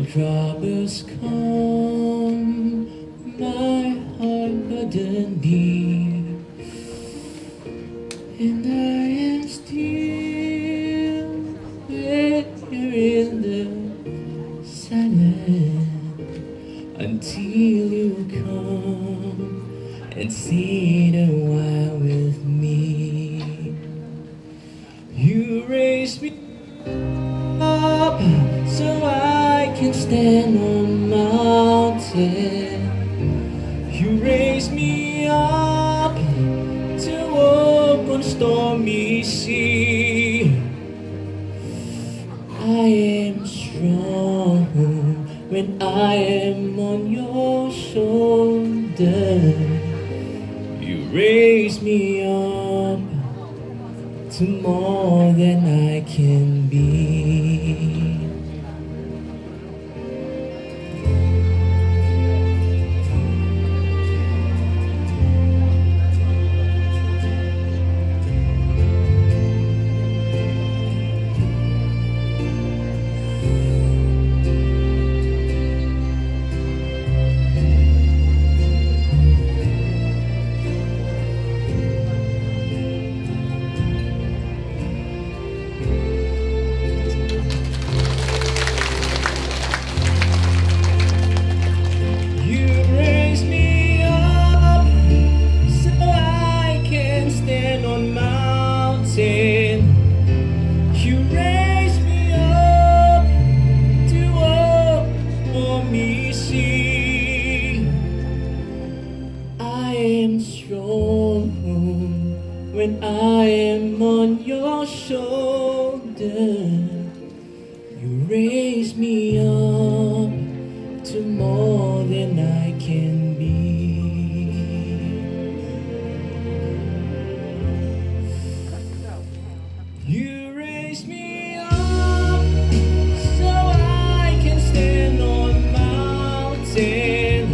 troubles come, my heart burdened be, and I am still there in the silence until you come and sit a while with me. You raise me up so I can stand on mountain. You raise me up to walk on stormy sea. I am strong when I am on your shoulder. You raise me up to more than I can be. When I am on your shoulder, you raise me up to more than I can be. You raise me up so I can stand on mountains.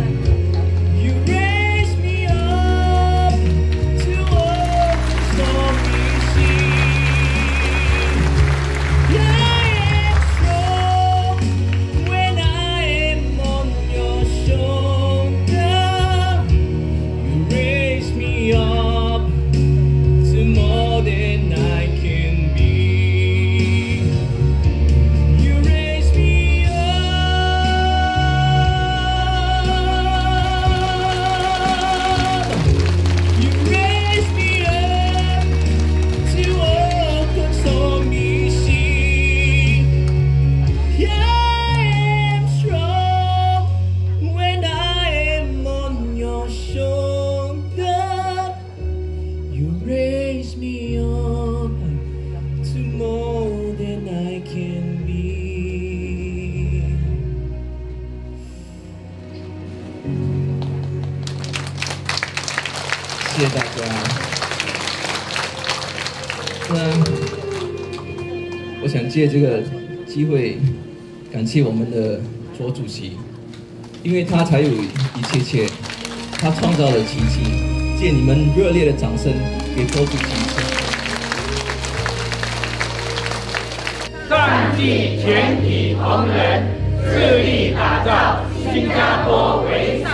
Raise me up to more than I can be. 谢谢大家。那我想借这个机会感谢我们的左主席，因为他才有一切，他创造了奇迹。借你们热烈的掌声。 给左主席， 上继全体同仁，致力打造新加坡为上